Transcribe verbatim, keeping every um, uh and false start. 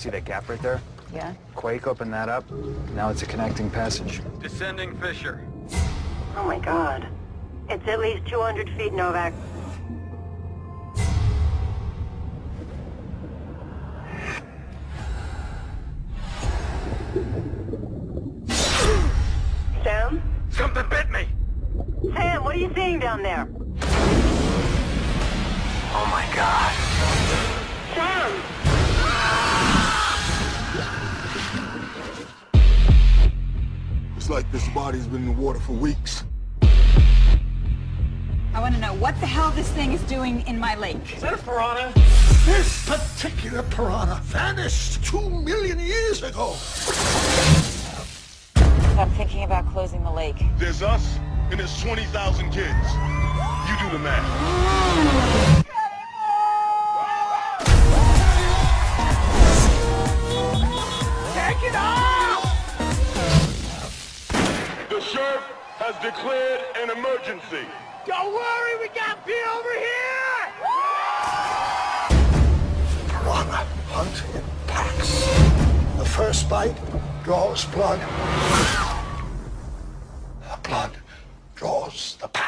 See that gap right there? Yeah? Quake opened that up. Now it's a connecting passage. Descending fissure. Oh my god. It's at least two hundred feet, Novak. Sam? Something bit me! Sam, what are you seeing down there? Oh my god. Sam! It's like this body's been in the water for weeks. I want to know what the hell this thing is doing in my lake. Is that a piranha? This particular piranha vanished two million years ago. I'm thinking about closing the lake. There's us, and there's twenty thousand kids. You do the math. Take it off! The sheriff has declared an emergency. Don't worry, we got P over here! Piranha hunt in packs. The first bite draws blood. The blood draws the pack.